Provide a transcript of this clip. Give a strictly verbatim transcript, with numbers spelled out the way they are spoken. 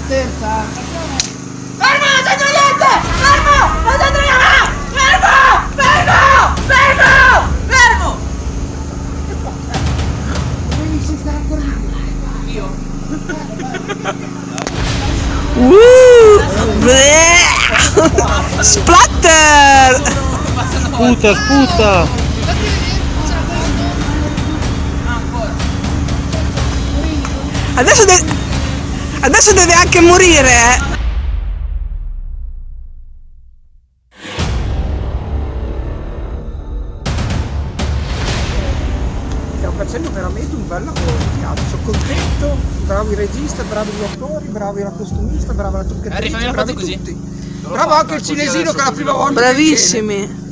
terza? Fermo, non c'entra niente! Fermo! Non c'entra niente! Fermo! Fermo! Fermo! Fermo! Devi si stare ancora di più. Io? Uh, bleh. Splatter! Sputa, sputa! Adesso deve, adesso deve anche morire, eh. Stiamo facendo veramente un bel lavoro, mi piace, sono contento, bravo il regista, bravi gli attori, bravi la costumista, brava la truccatrice, Rifammi la bravi foto così. tutti. Bravo anche il cinesino che è la prima volta. Bravissimi.